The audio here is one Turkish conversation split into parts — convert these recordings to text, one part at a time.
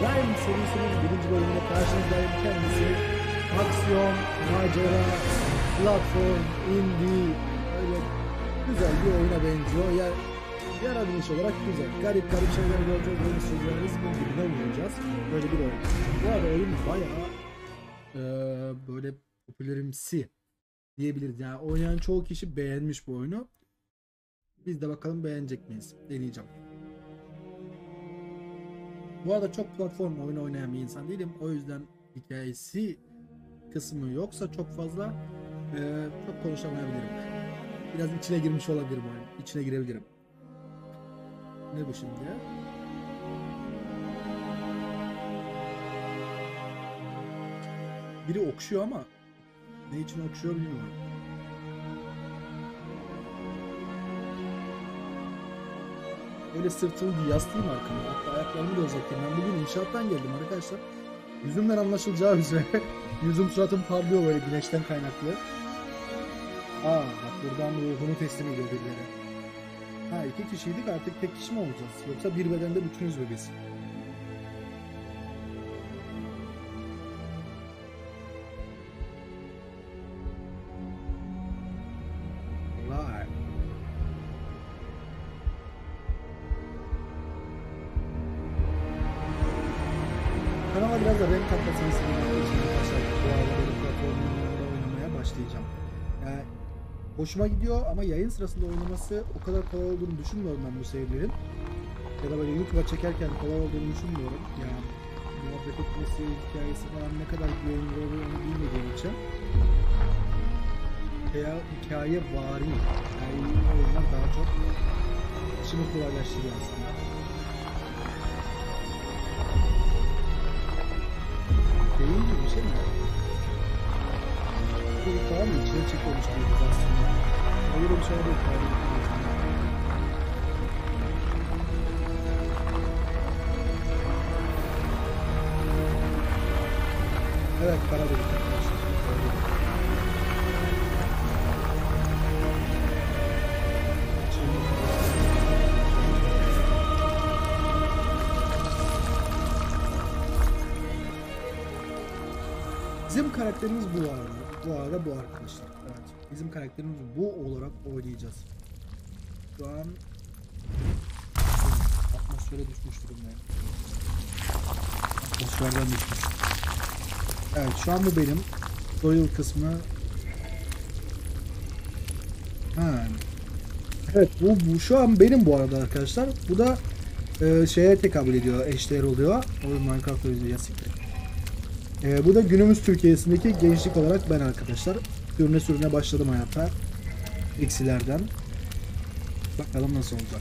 Rime serisinin birinci bölümünde karşınızdayım. Kendisi aksiyon, macera, platform, indie, öyle güzel bir oyuna benziyor. Yaratılış olarak güzel. Garip şeyler göreceğiz. Oyun sürülerimiz bu gibi oynayacağız. Böyle bir oyun. Bu arada oyun bayağı böyle popülerimsi diyebiliriz. Yani oynayan çoğu kişi beğenmiş bu oyunu. Biz de bakalım beğenecek miyiz? Deneyeceğim. Bu arada çok platform oyunu oynayan bir insan değilim. O yüzden hikayesi kısmı yoksa çok fazla çok konuşamayabilirim. Biraz içine girmiş olabilirim oyun. İçine girebilirim. Ne bu şimdi? Biri okşuyor ama ne için okşuyor bilmiyorum. Öyle sırtımı bir yaslayayım arkama. Hatta ayaklarımı da uzatayım. Ben bugün inşaattan geldim arkadaşlar. Yüzümden anlaşılacağı üzere yüzüm suratım parlıyor böyle güneşten kaynaklı. Bak buradan ruhunu teslim ediyor birileri. İki kişiydik, artık tek kişi mi olacağız? Yoksa bir bedende bütünüz mü biz? Vay. Kanala biraz da renk katmasını istediğim için arkadaşlar bu arada böyle platformlarda oynamaya başlayacağım. Yani hoşuma gidiyor ama yayın sırasında oynaması o kadar kolay olduğunu düşünmüyorum ben bu serilerin. Ya da böyle YouTube'a çekerken kolay olduğunu düşünmüyorum. Yani muhabbet etmesi, hikayesi falan ne kadar bir oyun oluyor onu bilmediğim için. Veya hikaye vari. Yani oyunlar daha çok işimi kolaylaştırıyor aslında. Değil mi bir şey mi? Bu falan mı içine çekiyormuş gibiyiz aslında. Öyle bir şey değil. Evet, para dedik arkadaşlar. Bizim karakterimiz bu arada bu arkadaşlar. Evet. Bizim karakterimiz bu olarak oynayacağız. Şu an atmosfere düşmüş durumdayım. Atmosferden düşmüş. Evet, şu an bu benim tutorial kısmı. Evet, bu şu an benim bu arada arkadaşlar. Bu da şeye tekabül ediyor, eşdeğer oluyor. Oyun Minecraft oyunu siktir. Bu da günümüz Türkiye'sindeki gençlik olarak ben arkadaşlar. Sürüne başladım hayata. Eksilerden. Bakalım nasıl olacak.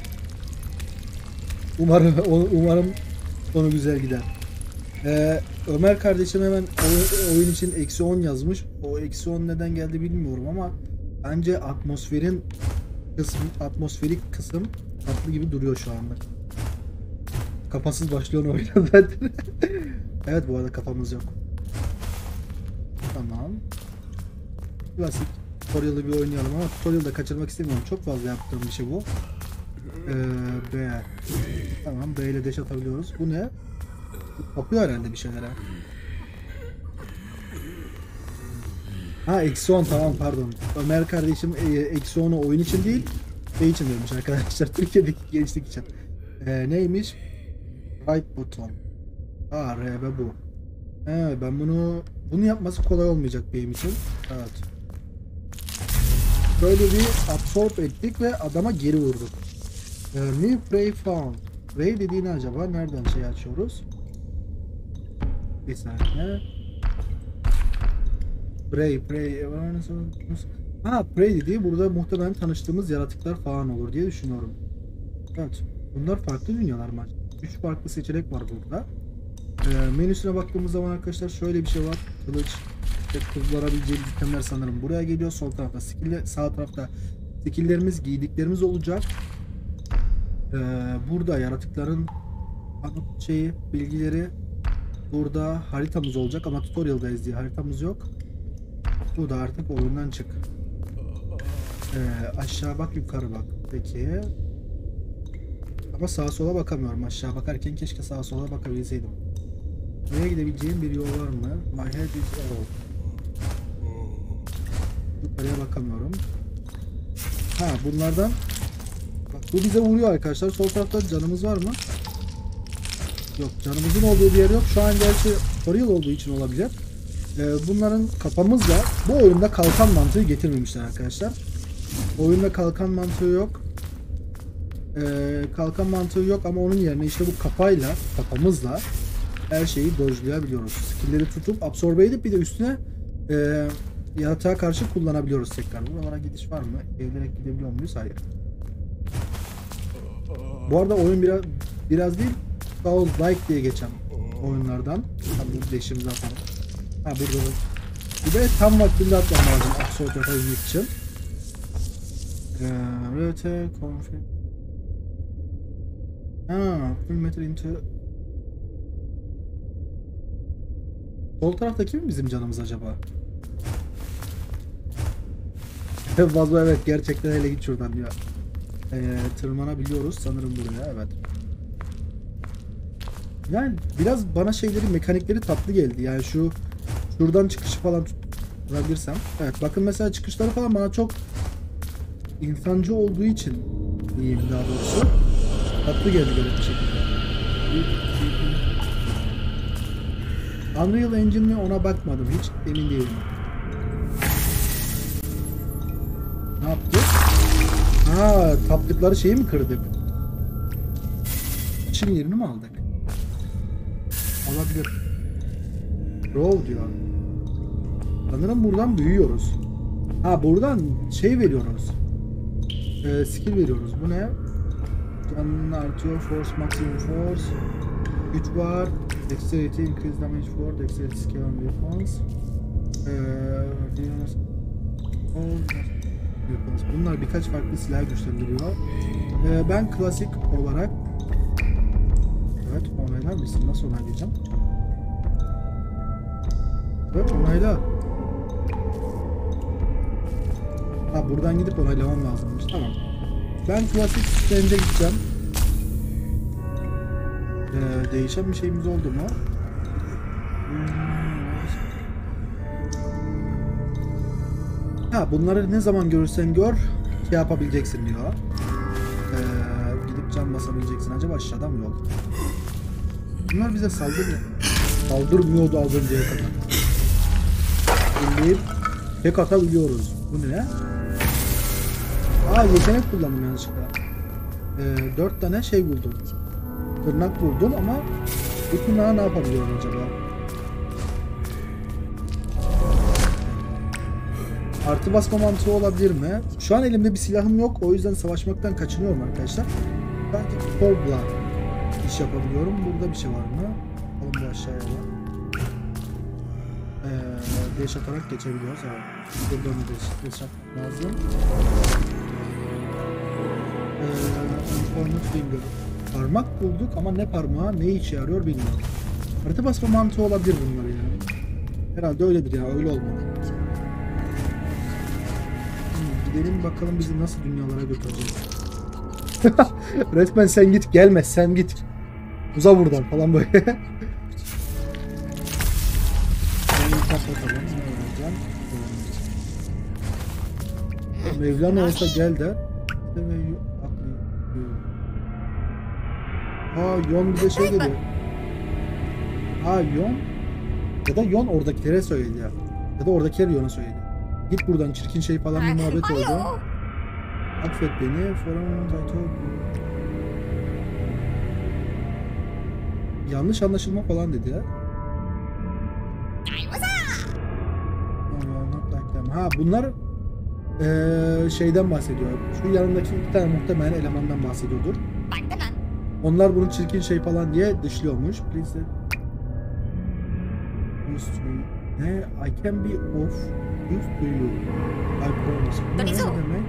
Umarım sonu güzel gider. Ömer kardeşim hemen oyun için -10 yazmış. O -10 neden geldi bilmiyorum ama bence atmosferik kısım tatlı gibi duruyor şu anda. Kafasız başlıyor oyuna zaten. Evet, bu arada kafamız yok. Tamam. Klasik tutorial'ı bir oynayalım ama tutorial'da kaçırmak istemiyorum. Çok fazla yaptığım bir şey bu. B. Tamam, B ile dash atabiliyoruz. Bu ne? Kapıyor herhalde bir şeylere. -10, tamam, pardon. Ömer kardeşim -10'u oyun için değil, şey için vermiş arkadaşlar. Türkiye'deki gençlik için. Neymiş? Right button. RB bu. Ben bunu yapması kolay olmayacak benim için. Evet. Böyle bir absorb ettik ve adama geri vurduk. New prey found. Prey dediğini acaba nereden şey açıyoruz? Bir saniye. Prey. Prey dediği burada muhtemelen tanıştığımız yaratıklar falan olur diye düşünüyorum. Evet. Bunlar farklı dünyalar mı? 3 farklı seçenek var burada. Menüsüne baktığımız zaman arkadaşlar şöyle bir şey var. Kılıç, kullanabileceğimiz itemler sanırım buraya geliyor. Sol tarafta sağ tarafta skill'lerimiz, giydiklerimiz olacak. Burada yaratıkların bilgileri, burada haritamız olacak ama tutorial'dayız diye haritamız yok. Bu da artık oyundan çık. Aşağı bak, yukarı bak. Peki. Ama sağa sola bakamıyorum. Aşağı bakarken keşke sağa sola bakabilseydim. Buraya gidebileceğim bir yol var mı? My head is all. Yukarıya bakamıyorum. Ha bunlardan. Bak, bu bize vuruyor arkadaşlar. Sol tarafta canımız var mı? Yok, canımızın olduğu bir yer yok. Şu an gerçi tutorial olduğu için olabilir. Bunların kafamızla bu oyunda kalkan mantığı getirmemişler arkadaşlar. Oyunda kalkan mantığı yok. Kalkan mantığı yok ama onun yerine işte bu kafamızla her şeyi dojlayabiliyoruz. Skill'leri tutup absorbe edip bir de üstüne yaratığa karşı kullanabiliyoruz tekrar. Buralara gidiş var mı? Evlerek gidebiliyor muyuz? Hayır. Bu arada oyun biraz değil, Souls-like diye geçen oyunlardan. Tabii değişim zaten. Ha burada da. Bir de tam vaktinde atmam lazım absorbe yapabilmek için. Rete, config. Full metal into. Sol taraftaki mi bizim canımız acaba? Vazo evet gerçekten hele git şuradan ya. Tırmanabiliyoruz sanırım buraya, evet. Yani biraz bana mekanikleri tatlı geldi. Yani şuradan çıkışı falan tutabilirsem. Evet bakın mesela çıkışları falan bana çok insancı olduğu için diyeyim daha doğrusu. Tatlı geldi böyle bir şekilde. Unreal Engine mi ona bakmadım hiç emin değilim. Ne yaptık? Ha, taptıkları şeyi mi kırdık? İçin yerini mi aldık? Olabilir. Roll diyor. Sanırım buradan büyüyoruz. Ha buradan veriyoruz. Skill veriyoruz. Bu ne? Canın artıyor. Force, maximum force. Güç var. Dexterity, increase damage for dexterity skill on weapons. Bunlar birkaç farklı silah güçlendiriyor. Ben klasik olarak evet onaylar mısın? Nasıl onaylayacağım? Evet onayla. Ha buradan gidip onaylamam lazımmış. Tamam. Ben klasik range'e gideceğim. Değişen bir şeyimiz oldu mu? Ha bunları ne zaman görürsen gör yapabileceksin diyor. Gidip can basabileceksin. Acaba aşağıda mı yol? Bunlar bize saldırmıyordu az önceye kadar. Şimdi tek atabiliyoruz. Bu ne? Yetenek kullandım yanlışlıkla. 4 tane buldum. Tırnak buldum ama bu tırnağa ne yapabiliyorum acaba? Artı basma mantığı olabilir mi? Şu an elimde bir silahım yok. O yüzden savaşmaktan kaçınıyorum arkadaşlar. Belki Corb'la iş yapabiliyorum. Burada bir şey var mı? Bakalım bir aşağıya da. Deş atarak geçebiliyoruz. Buradan deş lazım. Unfortunate finger. Parmak bulduk ama ne parmağı ne işe yarıyor bilmiyorum. Harita basma mantığı olabilir bunlar yani. Herhalde öyledir ya, öyle olmalı. Gidelim bakalım bizi nasıl dünyalara götürecek. Resmen sen git gelme sen git. Uza buradan falan böyle. Kapatalım. Mevlana olsa gel de. Yon bir de geliyor. Yon. Ya da Yon oradakilere söyledi ya. Ya da oradakiler Yon'a söyledi. Git buradan çirkin şey falan bir muhabbet oldu. Affet beni. Yanlış anlaşılma falan dedi ya. Ha bunlar şeyden bahsediyor. Şu yanındaki iki tane muhtemelen elemandan bahsediyordur. Onlar bunu çirkin şey falan diye dışlıyormuş. Please. Ne? I can be of use to you. I promise. Bu ne demek?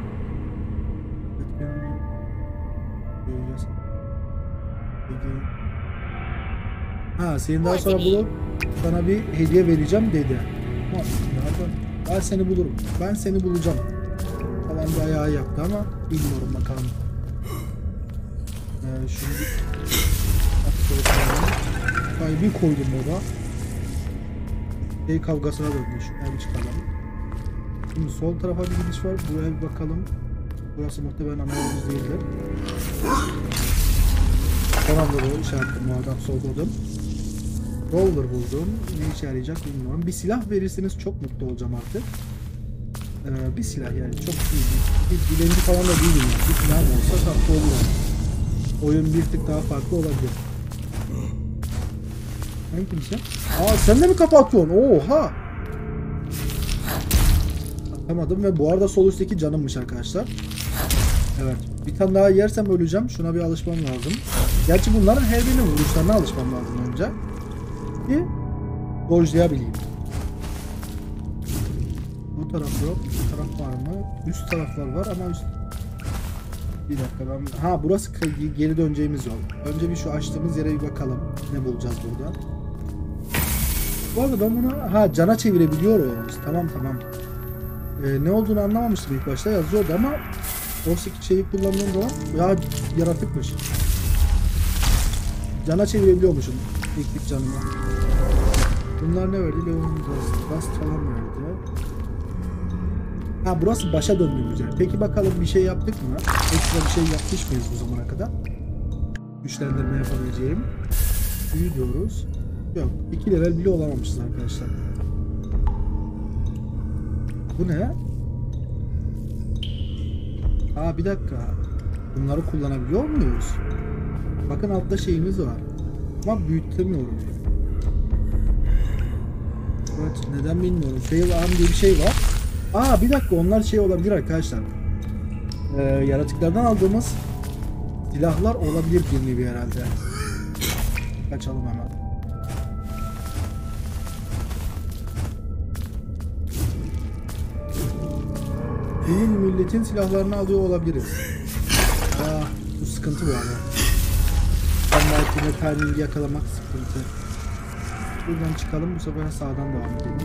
Ha seni daha sonra bulup sana bir hediye vereceğim dedi. Ben seni bulurum. Ben seni bulacağım. Falan bir ayağı yaptı ama bilmiyorum bakalım. Şunu bir bir koydum baba. Şey kavgasına dönmüş. Şuraya bir çıkalım. Şimdi sol tarafa bir gidiş var. Buraya bir bakalım. Burası muhtemelen ana yolumuz değildir. Son anda da işaretledim. Bu adam solladım. Roller buldum. Ne işe yarayacak bilmiyorum. Bir silah verirseniz çok mutlu olacağım artık. Bir silah yani çok iyi. Bir bilenci falan da değilim. Yani. Bir silah olsa tatlı olur. Oyun bir tık daha farklı olabilir. Hangi kimse? Aa sen de mi kapatıyorsun? Oha! Atamadım ve bu arada sol üstteki canımmış arkadaşlar. Evet. Bir tane daha yersem öleceğim. Şuna bir alışmam lazım. Gerçi bunların her birinin vuruşlarına alışmam lazım önce. Ki dojlayabileyim. Bu taraf yok. Bu taraf var mı? Üst taraflar var ama üst... Bir dakika ben... Ha burası geri döneceğimiz yol. Önce bir şu açtığımız yere bir bakalım. Ne bulacağız burada? Bu arada ben bunu... Ha cana çevirebiliyoruz. Tamam. Ne olduğunu anlamamıştım ilk başta yazıyordu ama oradaki şeyi kullandığım zaman ya yaratıkmış. Cana çevirebiliyormuşum. İlk canıma. Bunlar ne verdi? Leon Dust falan verdi. Ha burası başa döndüğümüz yer. Peki bakalım bir şey yaptık mı? Ekstra bir şey yapmış mıyız bu zamana kadar? Güçlendirme yapabileceğim. Büyü diyoruz. Yok. 2 level bile olamamışız arkadaşlar. Bu ne? Aa bir dakika. Bunları kullanabiliyor muyuz? Bakın altta şeyimiz var. Ama büyütemiyorum. Evet neden bilmiyorum. Fail arm diye bir şey var. Aa bir dakika onlar şey olabilir arkadaşlar. Yaratıklardan aldığımız silahlar olabilir bir nevi herhalde. Kaçalım hemen. Benim milletin silahlarını alıyor olabiliriz. Aa bu sıkıntı bu arada. Ben timingi yakalamak sıkıntı. Buradan çıkalım bu sefer sağdan devam edelim.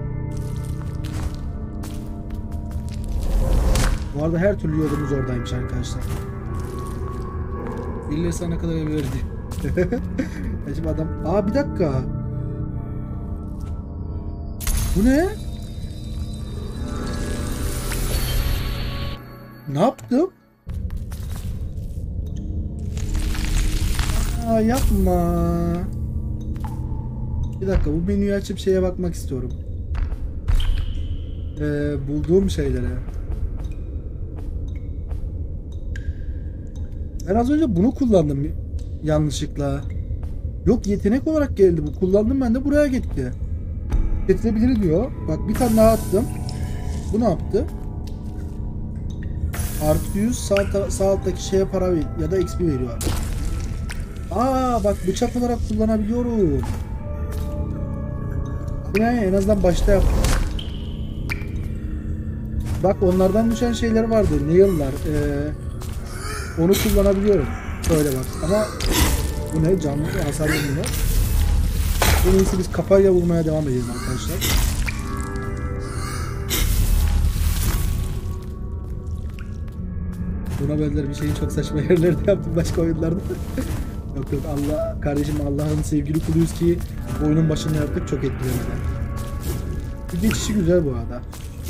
Bu arada her türlü yolumuz oradaymış arkadaşlar. Birileri sana kadar ev verdi. Şimdi adam... Aa bir dakika. Bu ne? Ne yaptım? Aa yapma. Bir dakika bu menüyü açıp şeye bakmak istiyorum. Bulduğum şeylere. Ben az önce bunu kullandım yanlışlıkla. Yok yetenek olarak geldi bu. Kullandım ben de buraya gitti. Getirebilir diyor. Bak bir tane daha attım. Bu ne yaptı? Artı 100 sağ alttaki şeye para ya da XP veriyor. Aa bak bıçak olarak kullanabiliyorum. Yani en azından başta yaptım. Bak onlardan düşen şeyler vardı. Nail'lar. Onu kullanabiliyorum. Şöyle bak. Ama bu ne? Canlı hasar yemiyor. En iyisi biz kafayla vurmaya devam edelim arkadaşlar. Buna benzer bir şeyi çok saçma yerlerde yaptım başka oyunlarda. Yok Allah kardeşim Allah'ın sevgili kuluyuz ki oyunun başında yaptık çok etkilemeden. Bir geçişi güzel bu arada.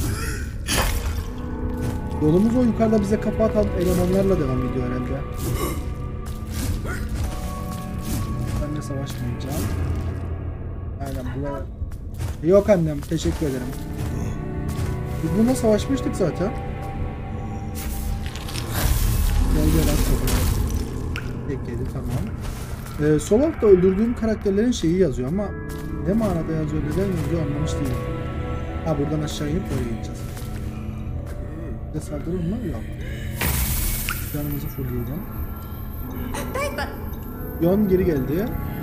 Yolumuz o yukarıda bize kafa atan elemanlarla devam ediyor herhalde. Benle savaşmayacağım. Aynen buna... Yok annem teşekkür ederim. Biz bununla savaşmıştık zaten. Gel bekledi tamam. Sol altta öldürdüğüm karakterlerin şeyi yazıyor ama ne manada yazıyor neden yazıyor anlamış değilim. Ha buradan aşağı inip böyle gideceğiz. Bir de saldırır mı? Yok. Canımızı fullleyelim. Yon geri geldi.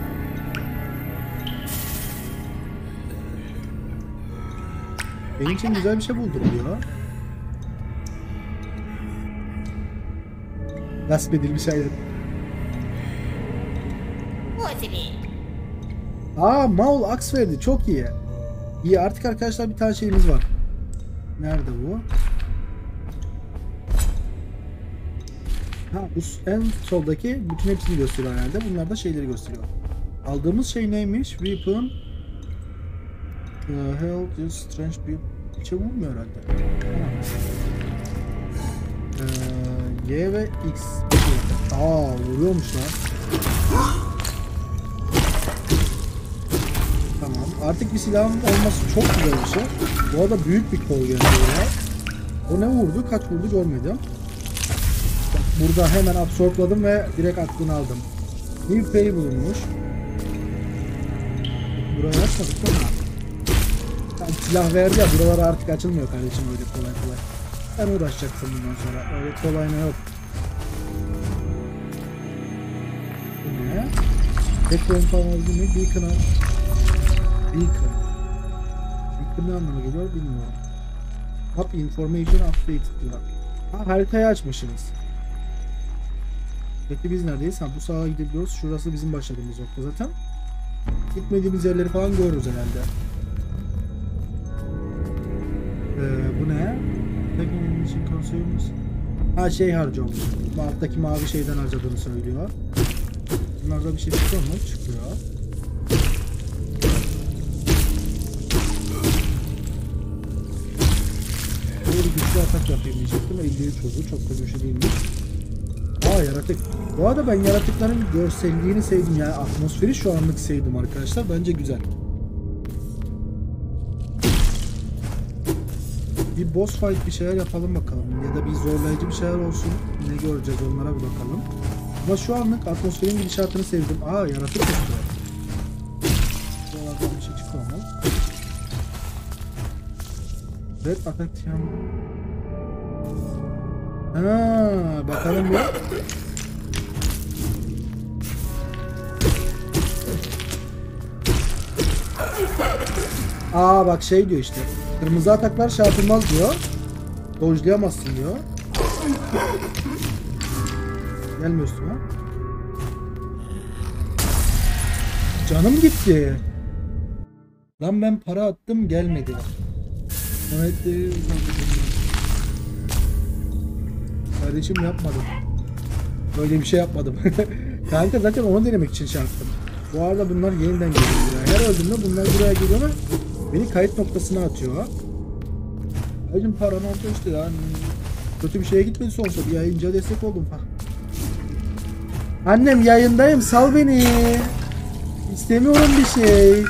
Benim için güzel bir şey buldum diyor. Gasp edilmiş aynen. Aa Maul aks verdi çok iyi. İyi artık arkadaşlar bir tane şeyimiz var. Nerede bu? Ha, bu en soldaki bütün hepsini gösteriyor herhalde. Bunlar da şeyleri gösteriyor. Aldığımız şey neymiş? Weapon health is strange bir şey vurmuyor herhalde. Y ve X. Vuruyormuş lan. Tamam. Artık bir silahın olması çok güzel bir şey. Bu arada büyük bir kol geldi ya. O ne vurdu? Kaç vurdu görmedim. Bak, burada hemen absorpladım ve direkt aklını aldım. New pay bulunmuş. Buraya açmadık değil mi? Tam silah verdi ya, buralar artık açılmıyor kardeşim öyle kolay kolay. Sen uğraşacaksın bundan sonra. Öyle kolay ne yok. Bu ne? Backbone falan oldu mu? Beacon. Beacon ne anlama geliyor bilmiyorum. Map information update diyor. Ha, haritayı açmışsınız. Peki biz neredeyiz? Ha, bu sağa gidebiliyoruz. Şurası bizim başladığımız nokta zaten. Gitmediğimiz yerleri falan görürüz herhalde. Bu ne? Teknoloji için konsolumuz. Ha, şey harcıyormuş. Bu alttaki mavi şeyden harcadığını söylüyor. Bunlarda bir şey çıkıyor mu? Çıkıyor. Böyle güçlü atak yapayım diyecektim. 53 oldu. Çok da güçlü değilmiş. Yaratık. Bu arada ben yaratıkların görselliğini sevdim. Yani atmosferi şu anlık sevdim arkadaşlar. Bence güzel. Bir boss fight bir şeyler yapalım bakalım. Ya da bir zorlayıcı bir şeyler olsun. Ne göreceğiz onlara bir bakalım. Ama şu anlık atmosferin gidişatını sevdim. Yaratık çıktı. Buralarda bir şey çıktı ama. Red attack bakalım bir. Bak şey diyor işte. Kırmızı ataklar şey yapılmaz diyor. Dojlayamazsın diyor. Gelme üstüme. Canım gitti. Lan ben para attım gelmedi. Evet. Kardeşim yapmadım. Böyle bir şey yapmadım. Kanka zaten onu denemek için şey yaptım. Bu arada bunlar yeniden geliyor. Her öldüğümde bunlar buraya geliyor ama beni kayıt noktasına atıyor. Hacım paran oldu işte yani. Kötü bir şeye gitmedi sonuçta. Bir yayıncıya destek oldum falan. Annem yayındayım, sal beni. İstemiyorum bir şey.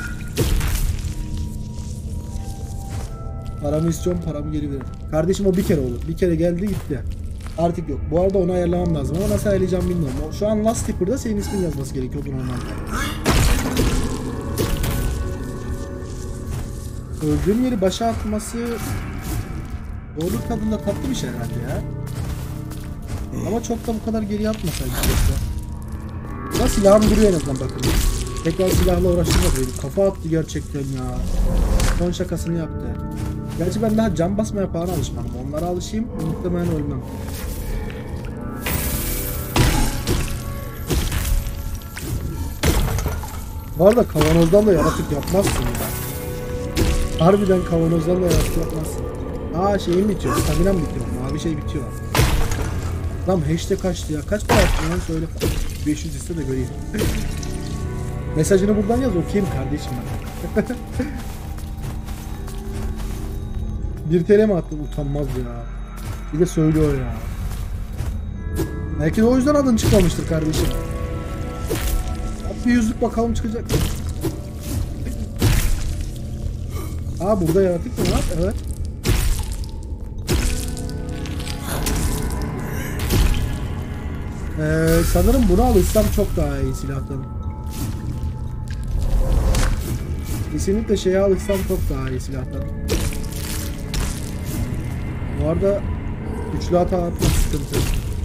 Paramı istiyorum, paramı geri verin. Kardeşim o bir kere olur. Bir kere geldi gitti. Artık yok. Bu arada onu ayarlamam lazım ama nasıl ayarlayacağım bilmiyorum. Şu an Last Tipper'da senin ismin yazması gerekiyordu normalde. Öldüğüm yeri başa atması doğruluk tadında tatlı bir şey herhalde ya. Ama çok da bu kadar geriye atmasaydı. Burada silahım duruyor en azından bakın. Tekrar silahla uğraştırmadı beni. Kafa attı gerçekten ya. Son şakasını yaptı. Gerçi ben daha can basmaya falan alışmadım. Onlara alışayım, muhtemelen ölmem. Bu arada kavanozdan da yaratık yapmazsın ya. Harbiden kavanozdan da yaratık yapmazsın. Şeyim bitiyor, staminam bitiyor. Mavi şey bitiyor. Lan hashtag kaçtı ya. Kaç para attın lan söyle. 500 iste de göreyim. Mesajını buradan yaz okuyayım kardeşim ben. 1 TL mi attın? Utanmaz ya. Bir de söylüyor ya. Belki de o yüzden adın çıkmamıştır kardeşim. Bir yüzlük bakalım çıkacak. Burada yaratık mı var? Evet. Sanırım bunu alırsam çok daha iyi silahtan. Kesinlikle şeye alırsam çok daha iyi silahtan. Bu arada üçlü hata atmak sıkıntı.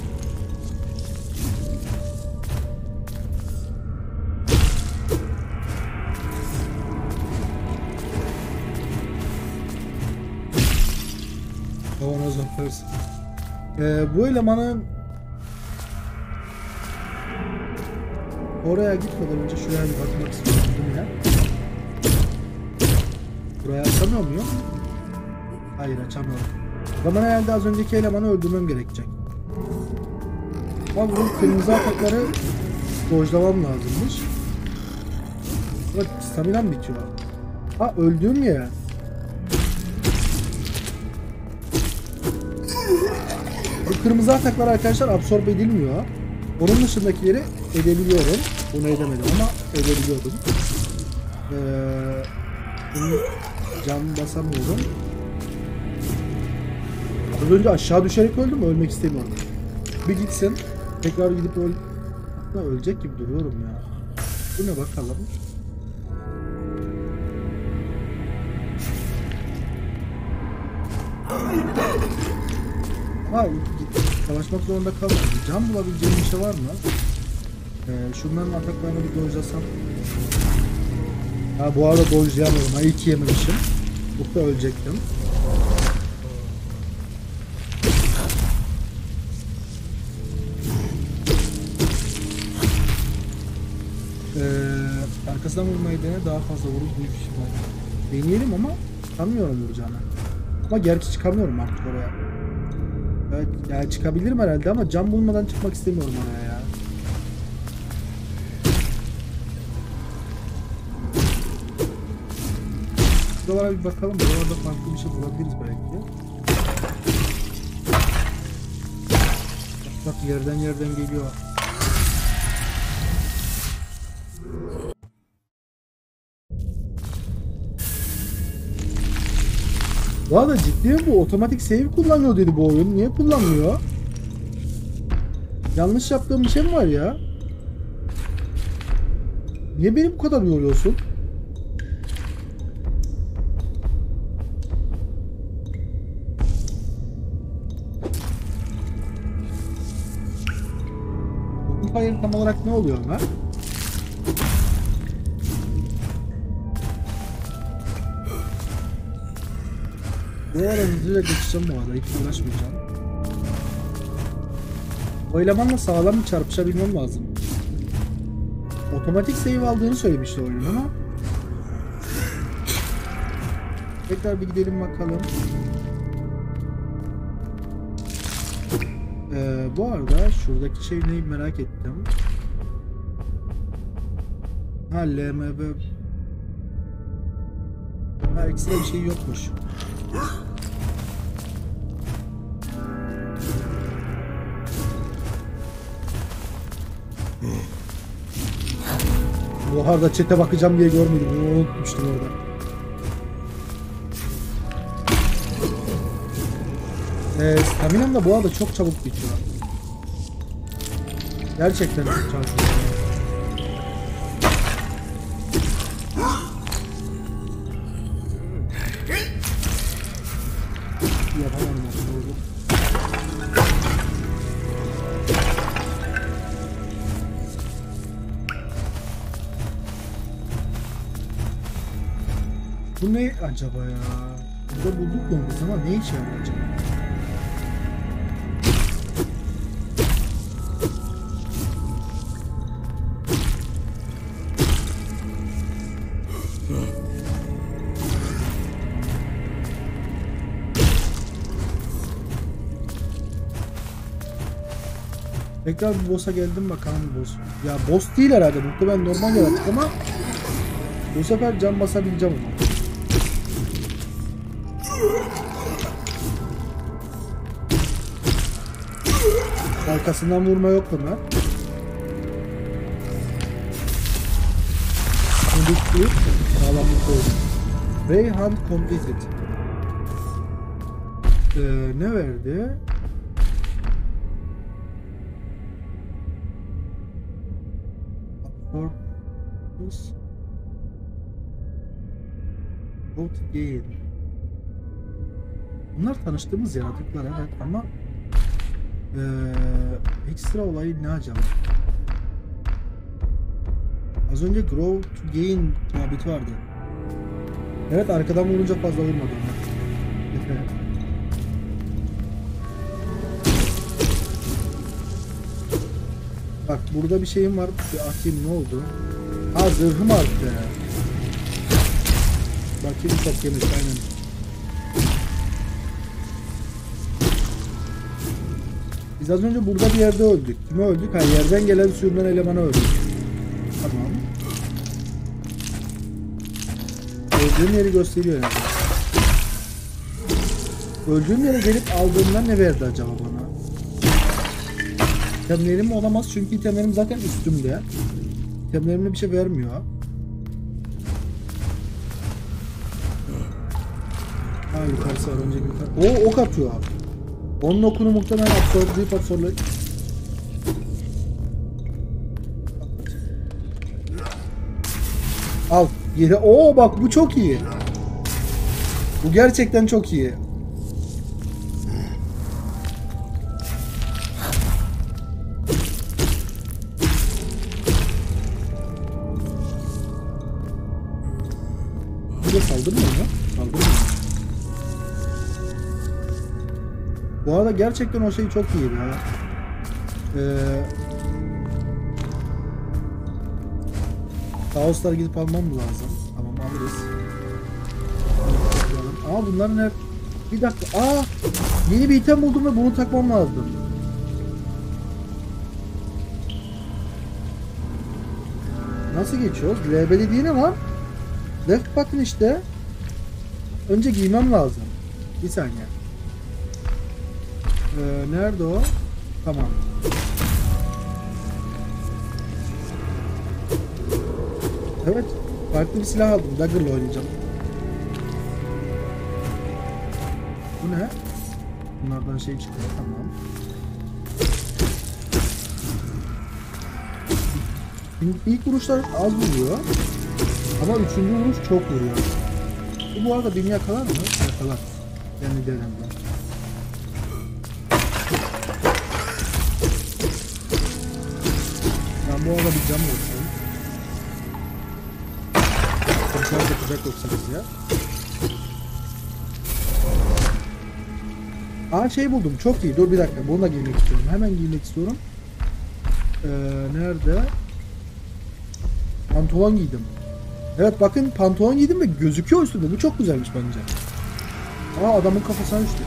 Kavanoz yaparız. Bu elemanın oraya gitmeden önce şuraya bir bakmak istiyorum ya. Buraya açamıyor muyum? Hayır açamıyorum. O zaman herhalde az önceki elemanı öldürmem gerekecek. Ama bunun kırmızı atakları dojlamam lazımmış. Bak staminam bitiyor. Ha öldüm ya. Bu kırmızı ataklar arkadaşlar absorbe edilmiyor. Onun dışındakileri edebiliyorum. Bunu edemedim ama edebiliyordum. Bunu can basamıyorum. Az önce aşağı düşerek öldüm. Ölmek istemiyorum. Bir gitsin. Tekrar gidip ölecek gibi duruyorum ya. Bu ne bakalım. Ha savaşmak zorunda kalmadım. Can bulabileceğim bir şey var mı? Şunların ataklarını bir dojlasam. Ha bu arada dojlayamıyorum. Ha iki yememişim. Burada ölecektim. Arkasından vurmayı dene, daha fazla vurur büyük ihtimalle. Deneyelim ama çıkamıyorum vuracağına. Ama gerçi çıkamıyorum artık oraya. Evet yani çıkabilirim herhalde ama can bulmadan çıkmak istemiyorum oraya ya. Buralara bir bakalım. Buralarda farklı bir şey bulabiliriz belki. Bak yerden geliyor. Bu arada ciddi mi bu? Otomatik save kullanıyor dedi bu oyun. Niye kullanmıyor? Yanlış yaptığım bir şey mi var ya? Niye beni bu kadar yoruyorsun? Hayır tam olarak ne oluyor ama? Bu arada hızlıca geçeceğim bu arada. Hiç uğraşmayacağım. O elemanla sağlam bir çarpışabilmem lazım. Otomatik save aldığını söylemişti oyun ama. Tekrar bir gidelim bakalım. Bu arada şuradaki şey neyi merak ettim. Ha LMB. Ha ekstra bir şey yokmuş. Bu arada chat'e bakacağım diye görmedim. Bunu unutmuştum orada. Staminam da bu arada çok çabuk bitiyor. Gerçekten çok çabuk bitiyor. Yapamadım aslında. Bu ne acaba ya? Burada bulduk mu biz ama ne işe yarar acaba? Tekrar bir boss'a geldim bakalım boss. Ya boss değil herhalde. Muhtemelen normal yaratık ama bu sefer can basabileceğim onu. Arkasından vurma yok buna. Bitti. Sağlamlık oldu. Rayhunt completed. Ne verdi? Purpose. Both gain. Bunlar tanıştığımız yaratıklar evet ama ekstra olayı ne acaba? Az önce grow to gain muhabbeti vardı. Evet arkadan vurunca fazla vurmadım. Bak burada bir şeyim var. Bir atayım ne oldu? Ha zırhım arttı. Bakayım çok yemiş aynen. Biz az önce burada bir yerde öldük. Kime öldük? Ha, yerden gelen sürünen elemana öldük. Tamam. Öldüğüm yeri gösteriyor yani. Öldüğüm yere gelip aldığımdan ne verdi acaba bana? İtemlerim olamaz çünkü itemlerim zaten üstümde. İtemlerimle bir şey vermiyor. Ha, yukarısı var, önceki yukarı. Oo, ok atıyor. Onun okunu muhtemelen absorbe. Al. Yere. Oo bak, bu çok iyi. Bu gerçekten çok iyi. Bu da saldırmıyor mu? Saldırmıyor. Bu arada gerçekten o şey çok iyi ya. Kaoslar gidip almam lazım. Tamam, alırız. Aa, bunların hep... Bir dakika. Aa, yeni bir item buldum ve bunu takmam lazım. Nasıl geçiyoruz? LB'li değil ama left button işte. Önce giymem lazım. Bir saniye. Nerede o? Tamam. Evet. Farklı bir silah aldım. Dagger'la oynayacağım. Bu ne? Bunlardan şey çıkıyor. Tamam. İlk vuruşlar az vuruyor. Ama üçüncü vuruş çok vuruyor. Bu arada beni yakalar mı? Yakalar. Yani denemem. Ben bu arada bir cam olsun. Konser yapacak yoksanız ya. Aa, şey buldum. Çok iyi. Dur bir dakika. Bunu da giymek istiyorum. Hemen giymek istiyorum. Nerede? Pantolon giydim. Evet bakın, pantolon giydim ve gözüküyor üstünde. Bu çok güzelmiş bence. Aa, adamın kafasına düştü.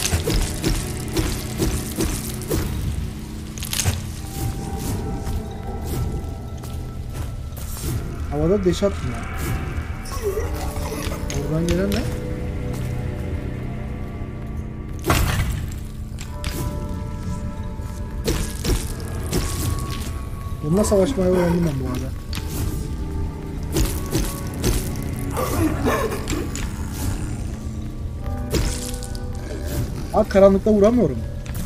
Havada deş attım ya. Oradan gelen ne? Bununla savaşmayı öğrendim ben bu arada. Abi karanlıkta vuramıyorum.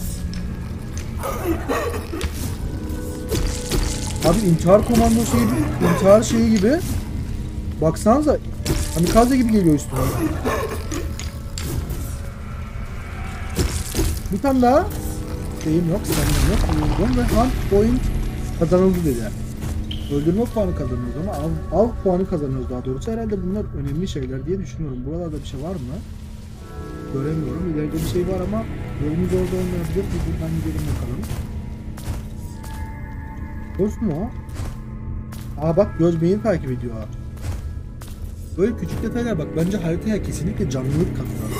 Abi intihar komandosu gibi, intihar şeyi gibi. Baksanıza, kamikaze gibi geliyor üstüne. Bir tane daha şeyim yok, sanırım yok. Vurdum ve hunt point kazanıldı dedi. Öldürme puanı kazanıyoruz ama av puanı kazanıyoruz daha doğrusu. Herhalde bunlar önemli şeyler diye düşünüyorum. Buralarda bir şey var mı? Göremiyorum. İleride bir şey var ama yolumuz orada olmayabilir. Bir buradan gidelim bakalım. Göz mü o? Aa bak, göz beni takip ediyor. Böyle küçük detaylar bak, bence haritaya kesinlikle canlılık katıyor.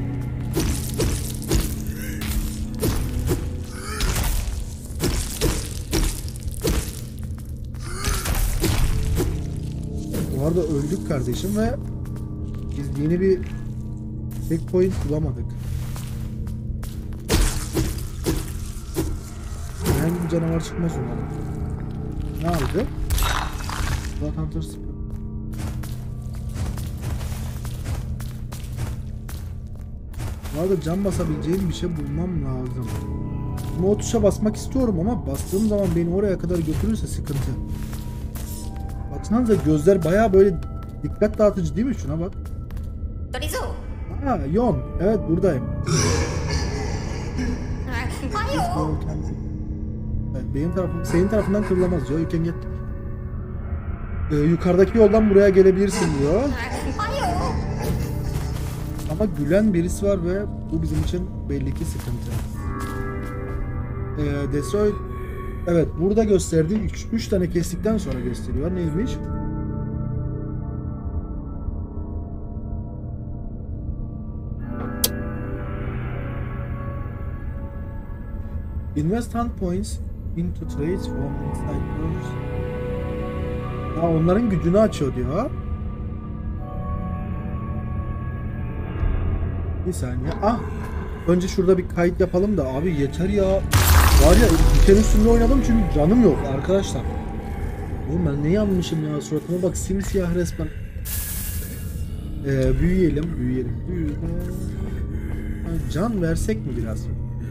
Bu arada öldük kardeşim ve biz yeni bir checkpoint bulamadık. Herhangi bir canavar çıkmaz umarım. Ne aldı? Blood Hunter Spear. Bu arada can basabileceğim bir şey bulmam lazım. Ama o tuşa basmak istiyorum ama bastığım zaman beni oraya kadar götürürse sıkıntı. Baksanıza, gözler bayağı böyle dikkat dağıtıcı değil mi? Şuna bak. Aa, Yon. Evet, buradayım. Evet, benim tarafım, senin tarafından kırılamaz diyor. You can get... yukarıdaki yoldan buraya gelebilirsin diyor. Ama gülen birisi var ve bu bizim için belli ki sıkıntı. Destroy... Evet, burada gösterdiği 3 tane kestikten sonra gösteriyor. Neymiş? Invest 10 points into trades from insiders. Ha, onların gücünü açıyor diyor. Bir saniye. Ah! Önce şurada bir kayıt yapalım da abi yeter ya. Var ya diken üstünde oynadım çünkü canım yok arkadaşlar. Oğlum ben ne yanmışım ya, suratıma bak simsiyah resmen. Büyüyelim. Can versek mi biraz?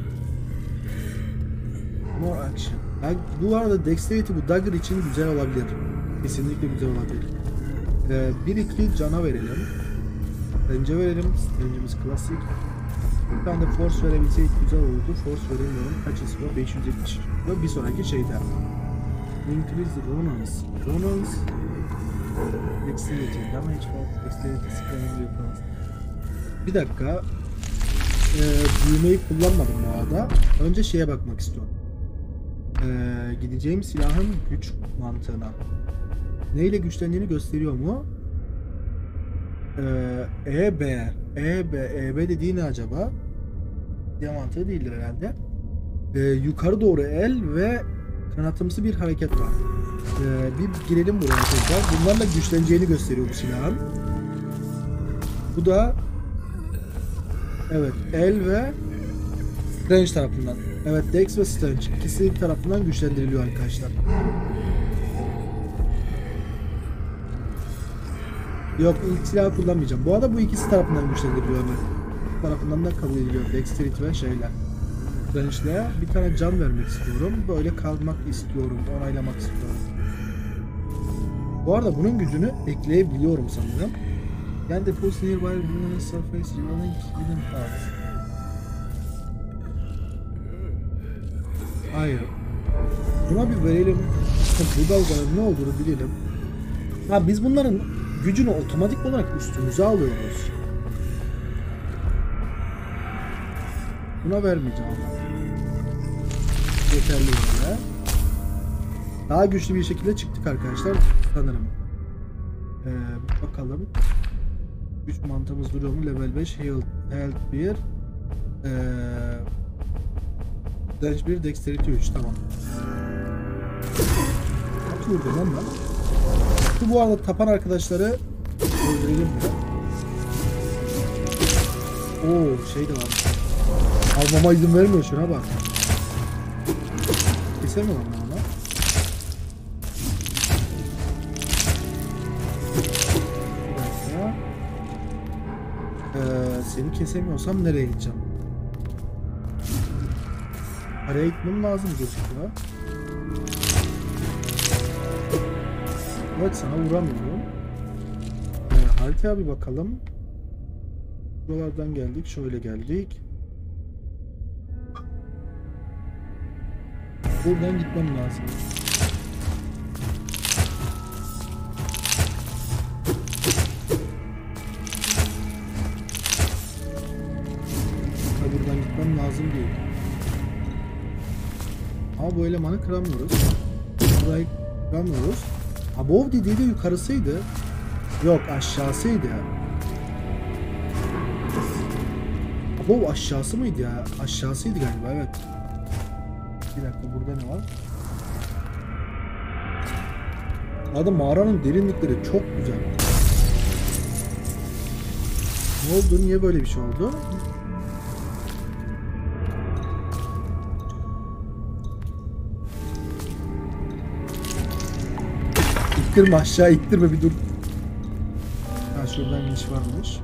More action. Bu arada Dexterity bu Dagger için güzel olabilir. Kesinlikle güzel olabilir. 1-2 cana verelim. Range'e verelim. Range'imiz klasik. Bir tane de Force verebilseydik güzel olurdu. Force veremiyorum. Kaç istiyor? 570. Ve bir sonraki şeyde. Increase Ronans. Dexterity. Damage for Dexterity. Bir dakika. Büyümeyi kullanmadım bu arada. Önce şeye bakmak istiyorum. Gideceğim silahın güç mantığına. Neyle güçlendiğini gösteriyor mu? EB dediği ne acaba? Diamantığı değildir herhalde. Yukarı doğru el ve kanatımsı bir hareket var. Bir girelim buraya tekrar. Bunlarla güçleneceğini gösteriyor bu silahın. Bu da evet el ve Strange tarafından. Evet Dex ve Strange ikisi tarafından güçlendiriliyor arkadaşlar. Yok ilk silahı kullanmayacağım. Bu arada bu ikisi tarafından güçlendiriliyor hemen. Tarafından da kabul ediliyor. Dexterity ve şeyler. Strange'le bir tane can vermek istiyorum. Böyle kalmak istiyorum. Onaylamak istiyorum. Bu arada bunun gücünü ekleyebiliyorum sanırım. Yani default nearby luminous surface revealing hidden parts. Hayır. Buna bir verelim. Bu dalgaların ne olduğunu bilelim. Ha biz bunların gücünü otomatik olarak üstümüze alıyoruz. Buna vermeyeceğim ama. Yeterli böyle. Daha güçlü bir şekilde çıktık arkadaşlar sanırım. Bakalım. Güç mantığımız duruyor mu? Level 5 Health 1 Range 1 Dexterity 3 tamam. Kaç vurdum lan ben? Bu arada tapan arkadaşları öldürelim mi? Oo şey de var. Almama izin vermiyor şuna bak. Kesemiyorum ben onu. Bir dakika. Seni kesemiyorsam nereye gideceğim? Araya gitmem lazım gözüküyor. Evet sana vuramıyorum. Haritaya bir bakalım. Buralardan geldik. Şöyle geldik. Buradan gitmem lazım. Buradan gitmem lazım değil. Ama bu elemanı kıramıyoruz. Burayı kıramıyoruz. Above dediği de yukarısıydı. Yok aşağısıydı ya. Above aşağısı mıydı ya? Aşağısıydı galiba evet. Bir dakika burada ne var? Burada mağaranın derinlikleri çok güzel. Ne oldu? Niye böyle bir şey oldu? İttirme aşağı ittirme bir dur. Ha şuradan iniş varmış.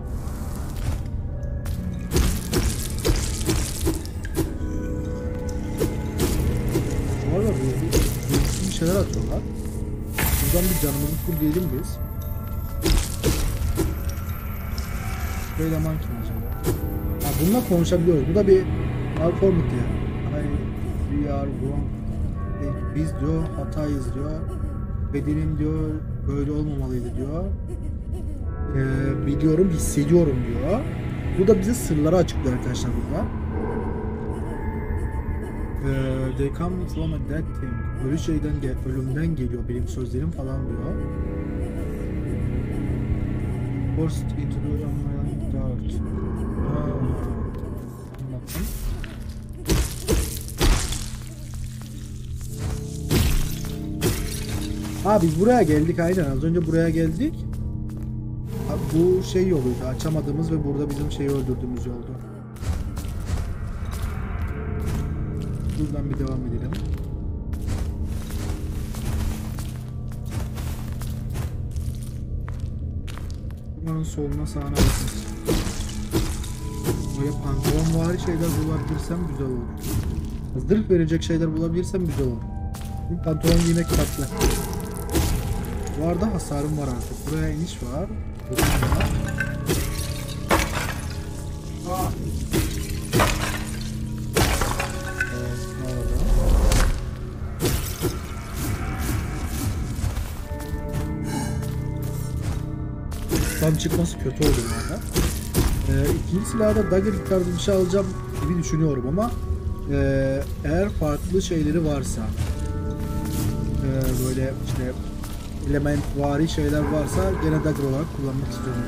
Bu arada bir şeyler atıyorlar. Buradan bir canımızı fullleyelim biz. Böyle man kim acaba? Ha bununla konuşabiliyoruz. Bu da bir malformity yani. We are wrong. Biz diyor hatayız diyor. Bedenim diyor böyle olmamalıydı diyor. Biliyorum hissediyorum diyor. Bu da bize sırları açıklıyor arkadaşlar burada. They come from a dead thing. Ölü şeyden ölümden geliyor benim sözlerim falan diyor. Forced into the dark. Anlattım. Ha biz buraya geldik aynen. Az önce buraya geldik. Ha, bu şey yoluydu. Açamadığımız ve burada bizim şeyi öldürdüğümüz yoldu. Buradan bir devam edelim. Bunların soluna sağına bakın. Böyle pantolonvari şeyler bulabilirsem güzel olur. Zırh verecek şeyler bulabilirsem güzel olur. Bu pantolon giymek tatlı. Bu arada hasarım var artık. Buraya iniş var. Buradan var. Tam çıkması kötü oldu bu arada. İkinci silahda dagger tarzı bir şey alacağım gibi düşünüyorum ama eğer farklı şeyleri varsa böyle işte element vari şeyler varsa gene dagger olarak kullanmak istiyorum.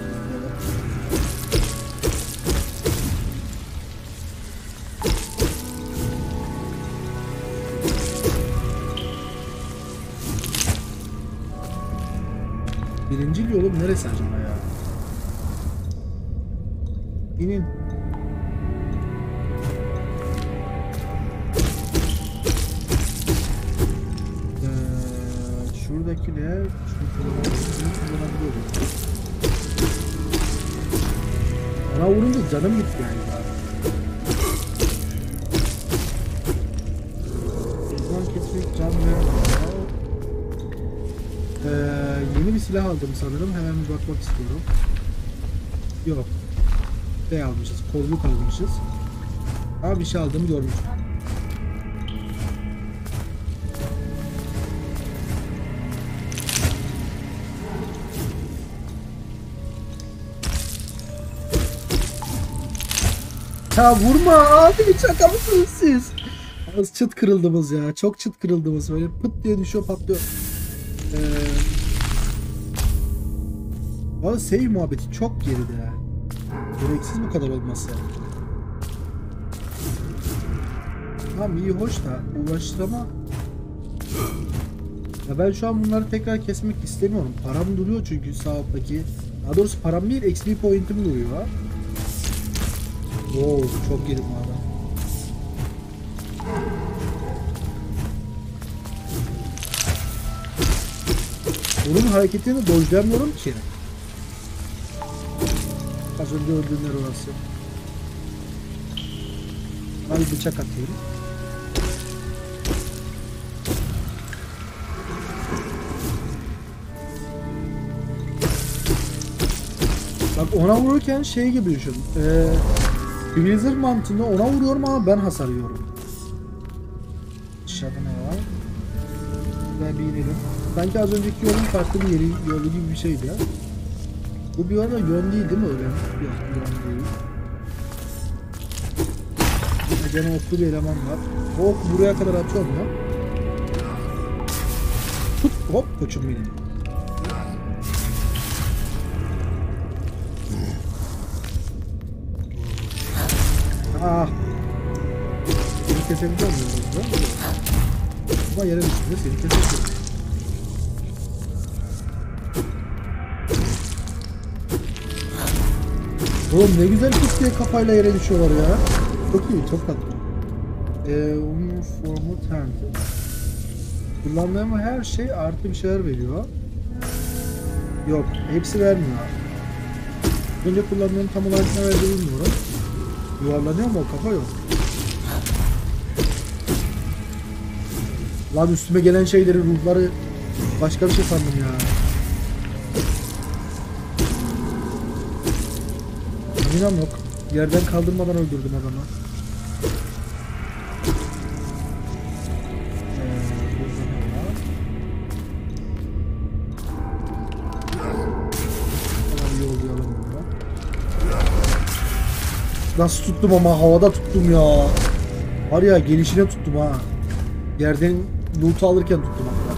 Birincil yolum neresi acaba ya? İnin. Şuradaki ne? Şunu kullanabiliyorum. Ona vurunca canım gitti yani. Ezan kesmek can vermiyor. Yeni bir silah aldım sanırım. Hemen bir bakmak istiyorum. Yok. Şey almışız. Kolluk almışız. Ama bir şey aldığımı görmüştüm. Ya vurma abi, şaka mısınız siz? Az çıt kırıldığımız ya. Çok çıt kırıldığımız. Böyle pıt diye düşüyor, patlıyor. Valla save muhabbeti çok geride ya. Gereksiz bu kadar olması. Tamam iyi hoş da uğraştır ama ya ben şu an bunları tekrar kesmek istemiyorum. Param duruyor çünkü sağ alttaki. Daha doğrusu param değil, XP point'im duruyor. Wow, çok yedim abi. Bunun hareketini dojlayamıyorum ki. Az önce öldüğüm yer orası. Hadi bıçak atıyorum. Bak ona vururken şey gibi düşün. Blizzard mantığında ona vuruyorum ama ben hasar yiyorum. Aşağıda ne var? Buraya bir inelim. Sanki az önceki yolun farklı bir yolu gibi bir şeydi ya. Bu bir arada yön değil mi öyle? Yok, yön değil. Gene oklu bir eleman var. O ok buraya kadar atıyorum ya. Tut, hop koçum benim. Ah. Seni kesebiliyor muyum? Ama yere düştüğünde seni kesebiliyorum. Oğlum ne güzel pis diye kafayla yere düşüyorlar ya. Çok iyi, çok tatlı. Formu turn. Kullandığım her şey artı bir şeyler veriyor. Yok, hepsi vermiyor. Önce kullandığım tam olarak ne verdiğini bilmiyorum. Yuvarlanıyor mu o kafa, yok. Lan üstüme gelen şeyleri, ruhları başka bir şey sandım ya. İnan yok. Yerden kaldırmadan öldürdüm adamı. Nasıl tuttum ama, havada tuttum ya. Var ya, gelişine tuttum ha. Yerden loot alırken tuttum hatta.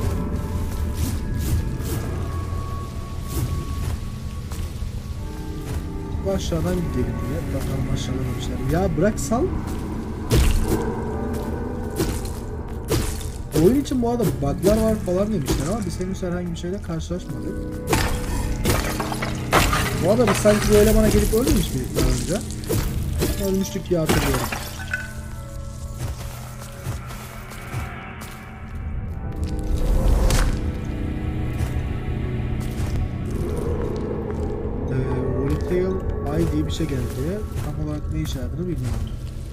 Bu aşağıdan gidelim diye. Bakalım aşağıdan bir şeyler. Ya bırak sal. Oyun için bu arada bug'lar var falan demişler ama biz henüz herhangi bir şeyle karşılaşmadık. Bu arada biz sanki bu elemana gelip ölmemiş miydik daha önce? Ölmüştük diye hatırlıyorum. Volatile Eye diye bir şey geldi. Tam olarak ne işe yaradığını bilmiyorum.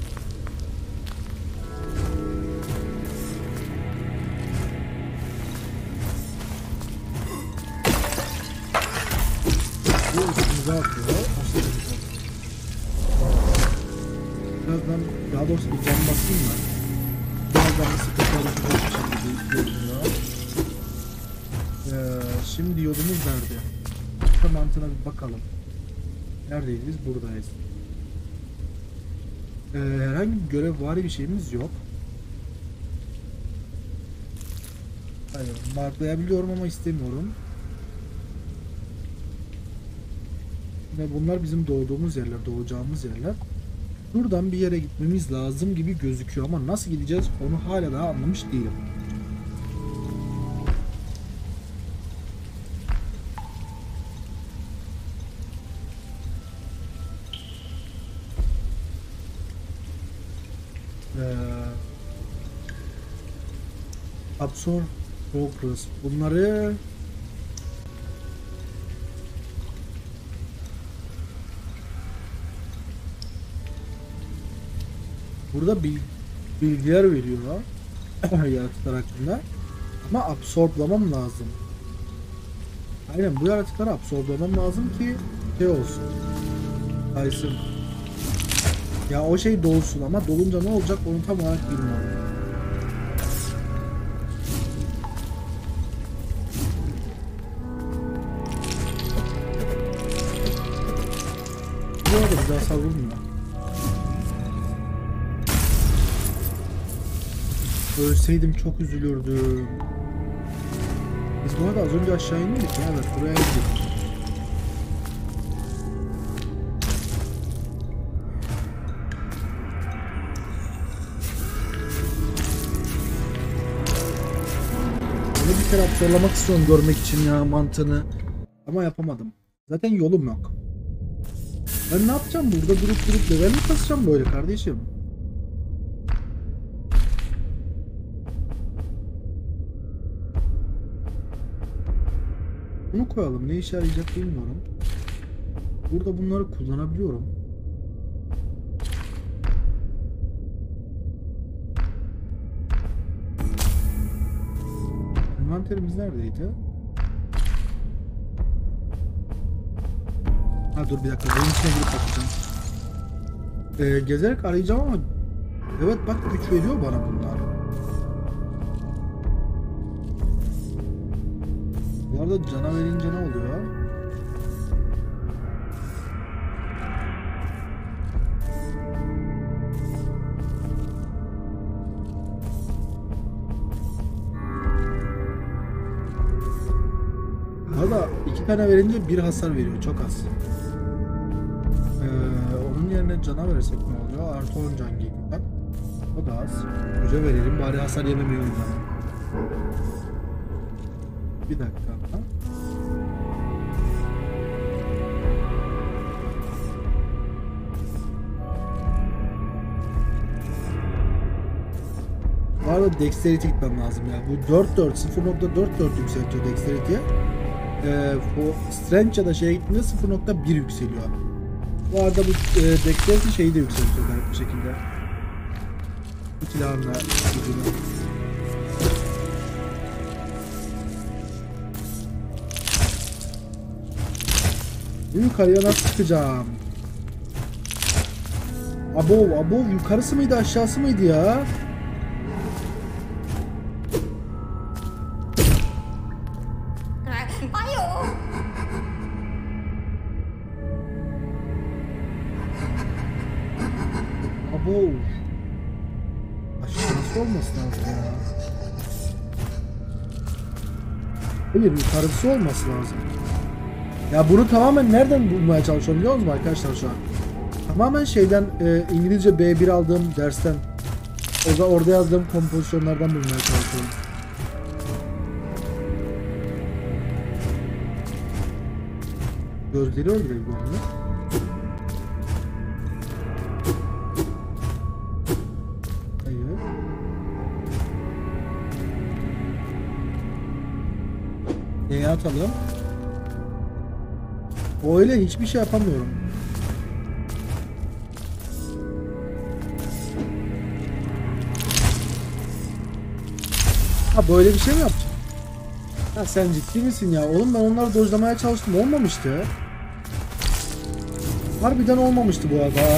Bu üstümüze atıyor. Birazdan, daha doğrusu bir can basayım mı? Birazdan bir sıkıntı oluşacak bir şey görünüyor. Şimdi yolumuz nerede? Şu mantığına bir bakalım. Neredeyiz biz? Buradayız. Herhangi bir görevvari bir şeyimiz yok. Hayır, marklayabiliyorum ama istemiyorum. Ve bunlar bizim doğduğumuz yerler, doğacağımız yerler. Buradan bir yere gitmemiz lazım gibi gözüküyor ama nasıl gideceğiz onu hala daha anlamış değilim. Absorb Progress. Bunları burada bilgiler veriyor yaratıklar hakkında. Ama absorblamam lazım. Aynen bu yaratıkları absorblamam lazım ki şey olsun. Kaysın. Ya o şey dolsun ama dolunca ne olacak onu tam olarak bilmiyorum. Bu arada bir daha savunmuyor. Ölseydim çok üzülürdüm. Biz bu arada az önce aşağı indik ya. Evet buraya indik. Bunu bir kere absorlamak istiyorum görmek için ya mantığını. Ama yapamadım. Zaten yolum yok. Ben ne yapacağım burada durup level mi kasacağım böyle kardeşim? Bunu koyalım. Ne işe yarayacak bilmiyorum. Burada bunları kullanabiliyorum. Envanterimiz neredeydi? Ha dur bir dakika. Benim içine girip bakacağım. Gezerek arayacağım ama evet bak güç veriyor bana bunlar. Bu arada cana verince ne oluyor? Valla 2 tane verince 1 hasar veriyor. Çok az. Onun yerine cana verirsek ne oluyor? Artı 10 can geliyor. Bak. O da az. Güce verelim bari hasar yememeyi oynayalım. Bir dakika. Bu arada Dexterity gitmem lazım ya. Bu 4-4, 0.44 yükseltiyor Dexterity'ye. Bu Strength ya da şeye gittiğinde 0.1 yükseliyor. Bu arada bu Dexterity şeyi de yükseltiyor garip bir şekilde. Bu silahınla gücünü. Bu yukarıya nasıl çıkacağım? Abo yukarısı mıydı aşağısı mıydı ya? Abo. Aşağısı olması lazım ya. Hayır yukarısı olması lazım. Ya bunu tamamen nereden bulmaya çalışıyorum biliyor musunuz arkadaşlar şu an? Tamamen şeyden İngilizce B1 aldığım dersten O da orada yazdığım kompozisyonlardan bulmaya çalışıyorum. Gözleri öldürüyor bu arada. Hayır. Neye atalım? O öyle hiçbir şey yapamıyorum. Ha böyle bir şey mi yapacağım? Ha sen ciddi misin ya? Oğlum ben onları dojlamaya çalıştım. Olmamıştı. Harbiden olmamıştı bu arada.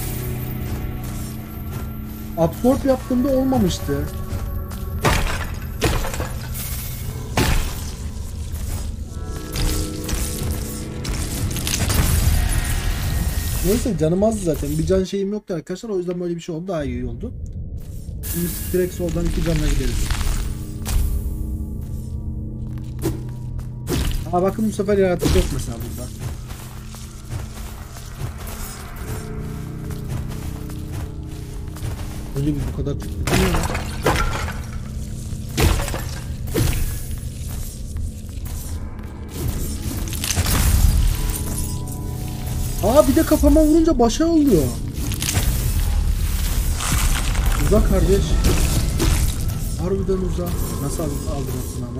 Absorb yaptığımda olmamıştı. Neyse canım azdı zaten. Bir can şeyim yoktu arkadaşlar. O yüzden böyle bir şey oldu. Daha iyi oldu. Şimdi direkt soldan 2 canla gideriz. Aa bakın bu sefer yaratık yok mesela burada. Önce biz bu kadar çıktık değil mi? Aa bir de kafama vurunca başa oluyor. Uzak kardeş. Harbiden uzak. Nasıl aldırırsın ama?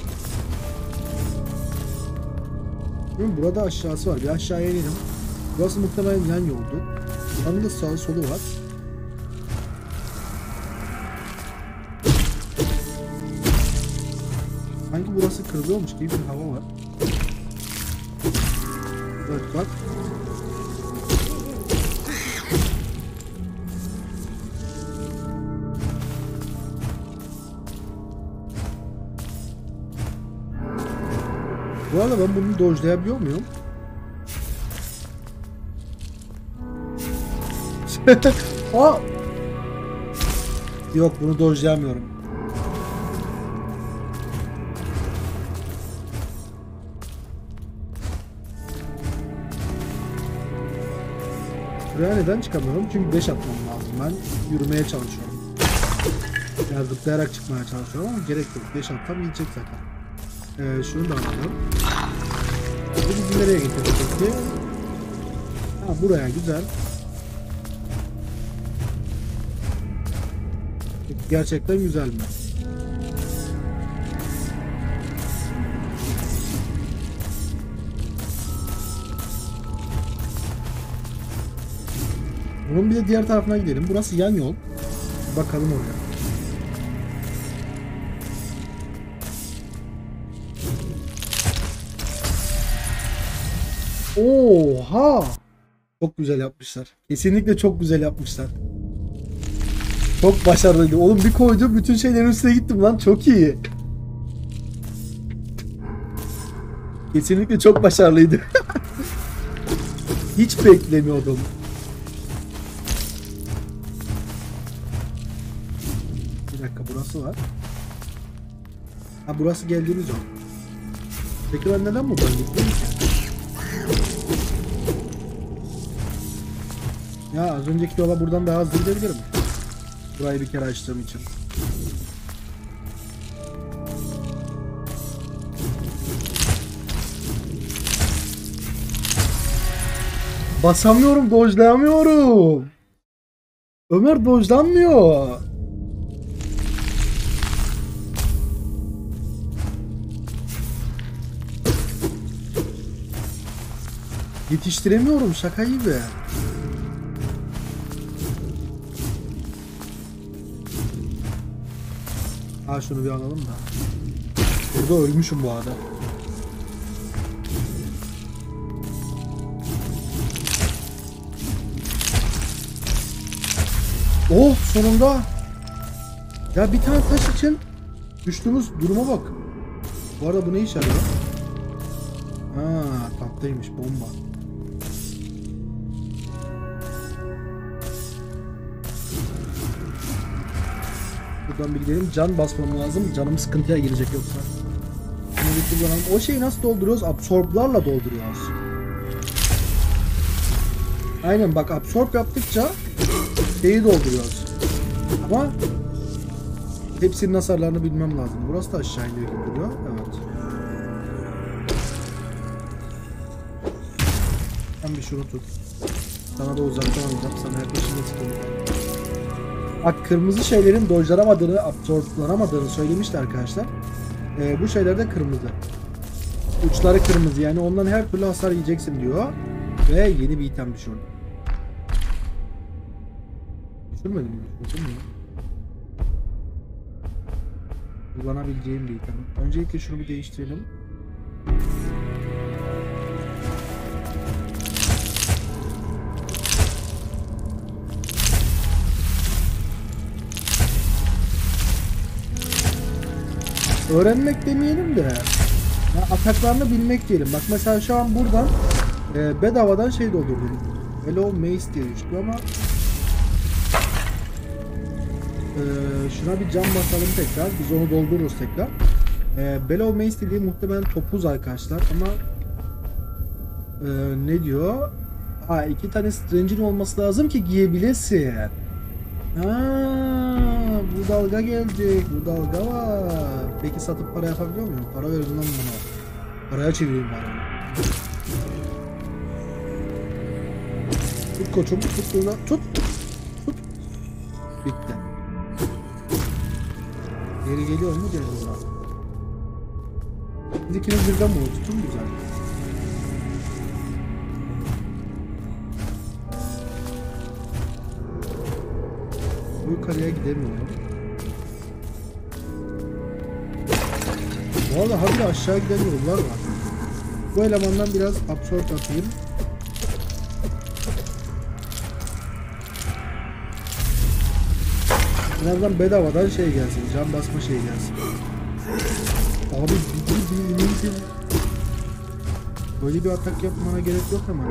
Burada aşağısı var. Bir aşağıya inelim. Burası muhtemelen yan yoldu. Onun da sağı solu var. Sanki burası kırılıyormuş gibi bir hava var. Evet bak. Bu arada ben bunu dojlayabiliyor muyum? Aa! Yok bunu dojlayamıyorum. Buraya neden çıkamıyorum? Çünkü 5 atmam lazım. Ben yürümeye çalışıyorum. Yani zıplayarak çıkmaya çalışıyorum ama gerek yok. 5 atsam gidecek zaten. Şunu da alalım. Bu bizi nereye getirecek ki? Ha buraya güzel. Gerçekten güzel mi? Bunun bir de diğer tarafına gidelim. Burası yan yol. Bakalım oraya. Oha! Çok güzel yapmışlar. Kesinlikle çok güzel yapmışlar. Çok başarılıydı. Oğlum bir koydum bütün şeylerin üstüne gittim lan. Çok iyi. Kesinlikle çok başarılıydı. Hiç beklemiyordum. Bir dakika burası var. Ha burası geldiğimiz yol. Peki ben neden buradan gittim ki? Ya az önceki yola buradan daha hızlı gidebilirim. Burayı bir kere açtığım için. Basamıyorum, dojlayamıyorum. Ömer dojlanmıyor. Yetiştiremiyorum şaka gibi. Ha şunu bir alalım da. Burada ölmüşüm bu arada. Oh sonunda. Ya bir tane taş için düştüğümüz duruma bak. Bu arada bu ne işe yarıyor? Ha tatlıymış bomba. Buradan bir gidelim. Can basmam lazım. Canım sıkıntıya girecek yoksa. O şeyi nasıl dolduruyoruz? Absorblarla dolduruyoruz. Aynen bak absorb yaptıkça şeyi dolduruyoruz. Ama hepsinin hasarlarını bilmem lazım. Burası da aşağı iniyor gibi duruyor. Evet. Sen bir şunu tut. Sana da uzaktan alacağım. Sana yaklaşınca tutalım. Bak, kırmızı şeylerin dojlanamadığını, absorblanamadığını söylemişti arkadaşlar. Bu şeyler de kırmızı. Uçları kırmızı, yani ondan her türlü hasar yiyeceksin diyor. Ve yeni bir item düşürdüm. Düşürmedim mi? Düşürmedim. Kullanabileceğim bir item. Öncelikle şunu bir değiştirelim. Öğrenmek demeyelim de ya, ataklarını bilmek diyelim. Bak mesela şu an buradan bedavadan şey doldurdum. Hello Mace diye düştü ama şuna bir cam basalım tekrar. Biz onu doldururuz tekrar. Bellow Mace dediği muhtemelen topuz arkadaşlar ama ne diyor? Ha, 2 tane Strange'in olması lazım ki giyebilesin. Bu dalga gelecek. Bu dalga var. Peki satıp para yapabiliyor muyum? Para verin lan bana. Paraya çevireyim bari. Tut koçum. Tut burada. Tut. Tut. Bitti. Geri geliyor mu? Geliyor. Biz ikimiz birden bunu tutun güzel. Bu yukarıya gidemiyorum. Bu arada habire aşağı giden yollar var. Bu elemandan biraz absorb atayım. Birazdan bedavadan şey gelsin, can basma şey gelsin. Abi bir böyle bir atak yapmana gerek yok hemen.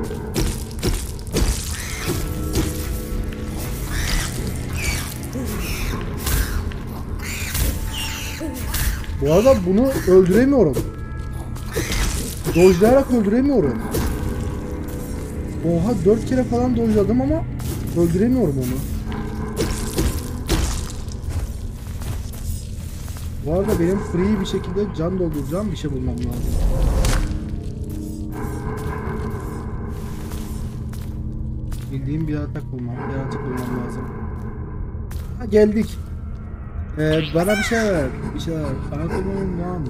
Bu arada bunu öldüremiyorum. Dojlayarak öldüremiyorum. Oha, 4 kere falan dojladım ama öldüremiyorum onu. Bu arada benim free bir şekilde can dolduracağım bir şey bulmam lazım. Bildiğim bir atak bulmam, lazım. Ha, geldik. Bana bir şey ver. Bir şey ver. Phantom One.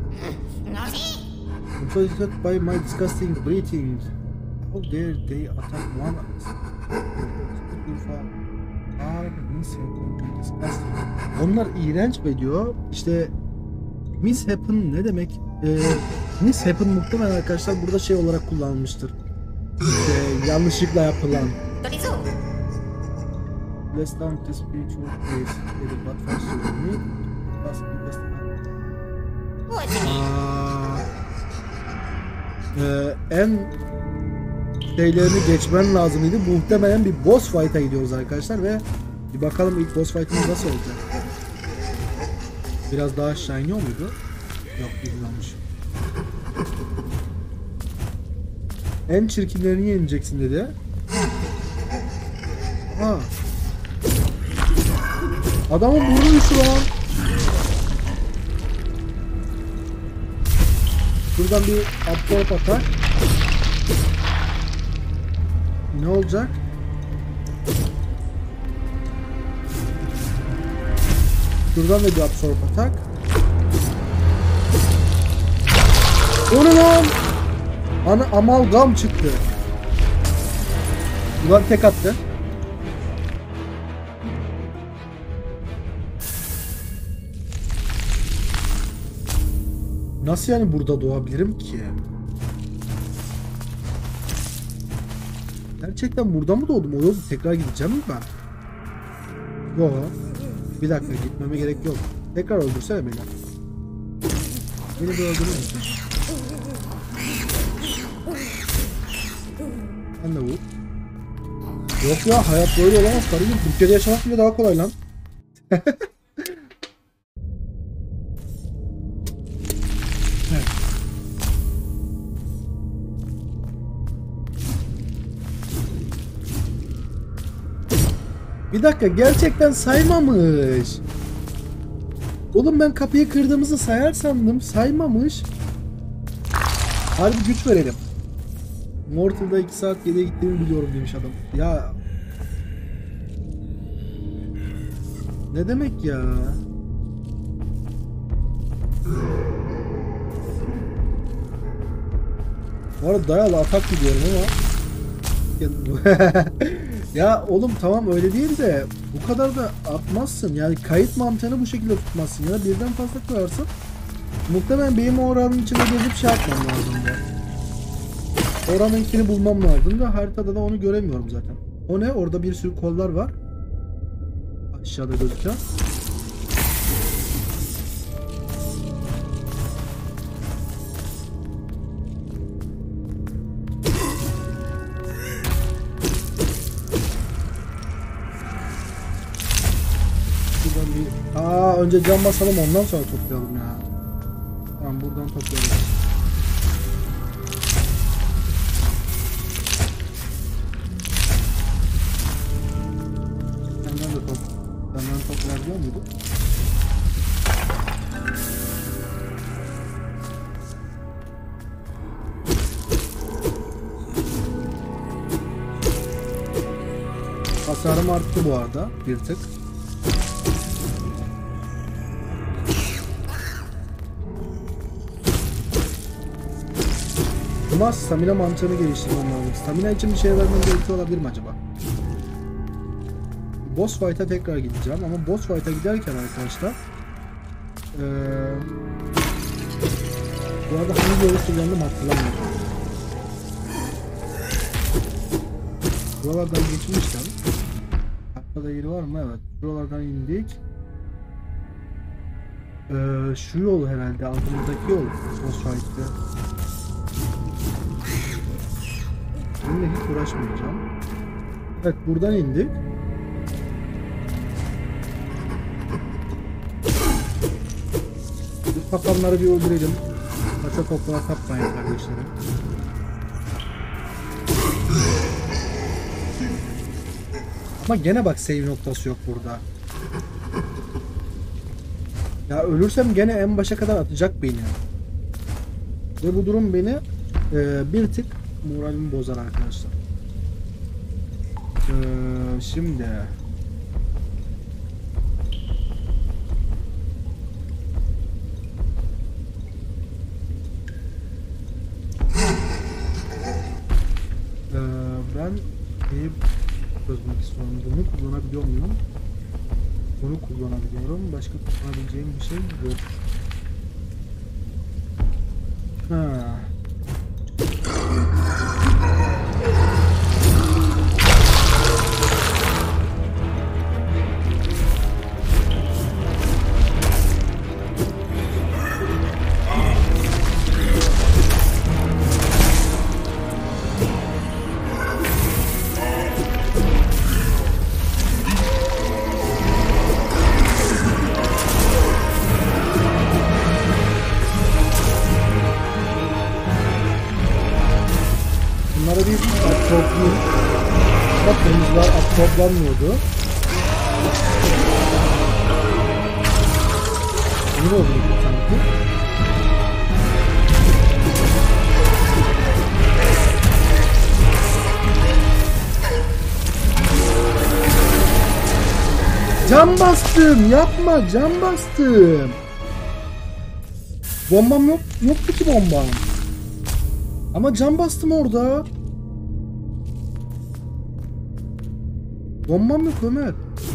Infected by my disgusting breathing. How dare they attack one? Onlar iğrenç ve diyor. İşte mishappen ne demek? Mishappen muhtemelen arkadaşlar burada şey olarak kullanılmıştır. Yanlışlıkla yapılan. Let's down this spiritual place. But first you need must be best. En şeylerini geçmen lazımydı. Muhtemelen bir boss fight'a gidiyoruz arkadaşlar ve bir bakalım ilk boss fight'ımız nasıl olacak. Biraz daha aşağı iniyor muydu? Yok, bilmiyormuş. En çirkinlerini yeneceksin dedi. Ha. Adamın burnu düştü lan. Buradan bir absorb atar. Ne olacak? Buradan da bir absorb atak. O ne lan? Amalgam çıktı. Ulan tek attı. Nasıl yani burada doğabilirim ki? Gerçekten burada mı doğdum? O yolu tekrar gideceğim mi ben? Yok. Bir dakika, gitmeme gerek yok. Tekrar öldürsene beni. Beni bir öldürür müsün? Ben de vur. Yok ya, hayat böyle olamaz kardeşim. Türkiye'de yaşamak bile daha kolay lan. Bir dakika, gerçekten saymamış. Oğlum ben kapıyı kırdığımızı sayar sandım. Saymamış. Harbi güç verelim. Mortal'da 2 saat geriye gittiğimi biliyorum demiş adam. Ya ne demek ya? Bu arada dayalı atak gidiyorum ama ya oğlum tamam öyle değil de bu kadar da atmazsın. Yani kayıt mantığını bu şekilde tutmazsın ya da birden fazla koyarsın. Muhtemelen benim o oranın içine gezip şey yapmam lazım da. Oranınkini bulmam lazım da haritada da onu göremiyorum zaten. O ne? Orada bir sürü kollar var. Aşağıda gözüken. Önce cam basalım ondan sonra toplayalım ya. Tamam buradan toplayalım. Senden toplayabiliyor muyduk? Hasarım arttı bu arada bir tık. Ama stamina mantığını geliştirmem lazım. Stamina için bir şey vermem gerekiyor olabilir mi acaba? Boss fight'a tekrar gideceğim ama boss fight'a giderken arkadaşlar bu arada hangi yolu kullandım hatırlamıyorum. Buralardan geçmiştim. Hatta yeri var mı? Evet. Buralardan indik. Şu yol herhalde altımızdaki yol boss fight'te. Bununla hiç uğraşmayacağım. Evet buradan indik. Biz papanları bir öldürelim. Kaça toprağa tapmayın kardeşlerim. Ama gene bak save noktası yok burada. Ya ölürsem gene en başa kadar atacak beni. Ve bu durum beni bir tık moralimi bozar arkadaşlar. Şimdi ben neyi çözmek istiyorum? Bunu kullanabiliyor muyum? Bunu kullanabiliyorum. Başka kullanabileceğim bir şey yok. Ha. Bunlara bir toplayayım. Bak kırmızılar toplanmıyordu. Ne oldu sanki? Cam bastım, yapma, cam bastım. Bombam yoktu ki bombam. Ama cam bastım orada. Bombam yok Ömer.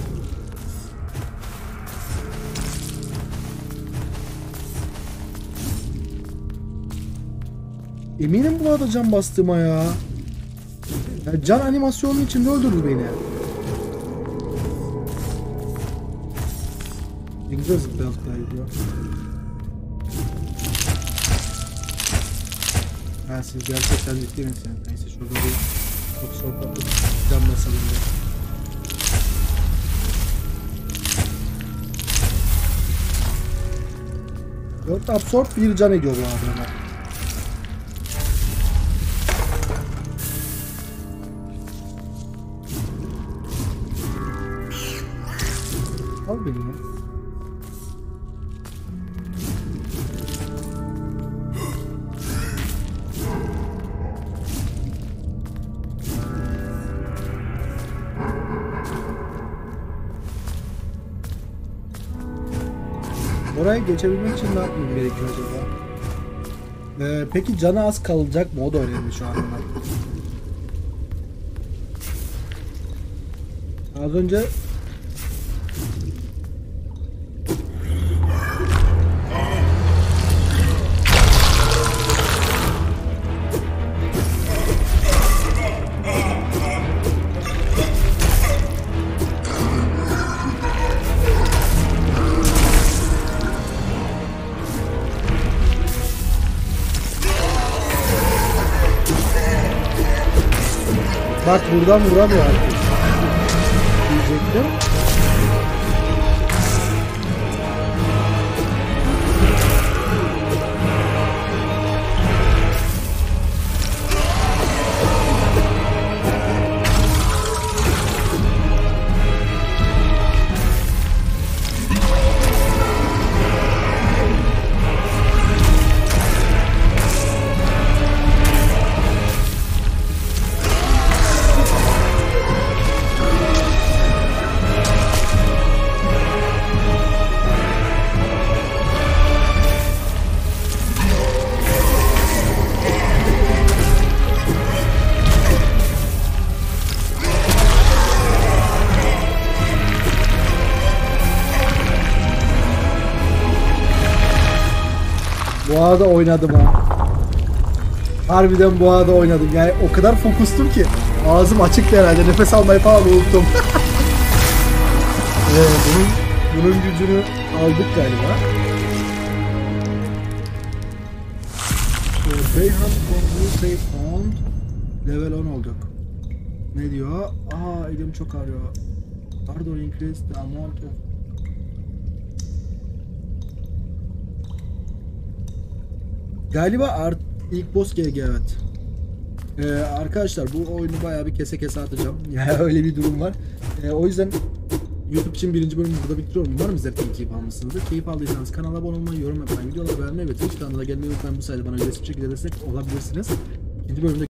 Eminim bu arada cam bastığıma ya. Ya can animasyonun içinde öldürdü beni. Ne güzel zıplayan diyor. Ha siz gerçekten ciddi misiniz? Neyse şurada bir çok sohbet can basalım da. Dört absorb bir can ediyor bu arada. Al beni ya. Oraya geçebilmek için ne yapmam gerekiyor acaba? Peki canı az kalacak mı? O da önemli şu anda. Az önce bak buradan vuramıyor artık. Diyecektim. Boğa'da oynadım ha. Harbiden Boğa'da oynadım. Yani o kadar fokustum ki ağzım açıktı herhalde. Nefes almayı falan unuttum. bunun gücünü aldık galiba. Beyhan Control Found level 10 olduk. Ne diyor? Aa, elim çok ağrıyor. Pardon, increase the amount of galiba ilk boss GG, evet. Arkadaşlar bu oyunu bayağı bir kese atacağım. Yani öyle bir durum var. O yüzden YouTube için birinci bölümü burada bitiriyorum. Umarım izlerken keyif almışsınızdır. Keyif aldıysanız kanala abone olmayı, yorum yapmayı, videoları beğenmeyi ve Twitch kanalına gelmeyi unutmayın. Bu sayede bana ücretsiz şekilde destek olabilirsiniz. İkinci bölümde